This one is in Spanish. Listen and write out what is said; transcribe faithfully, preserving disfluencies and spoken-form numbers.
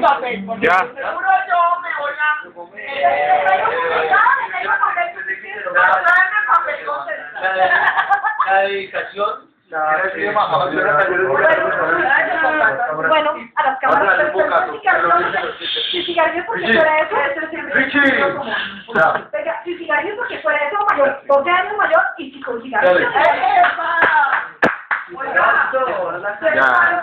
papel, porque Ya. seguro yo me voy a... La dedicación. Bueno, a las cámaras, pero si cigarrillos porque fuera eso, venga, si cigarrillos porque fuera eso mayor, doce años mayor, y si con cigarrillos. Ya.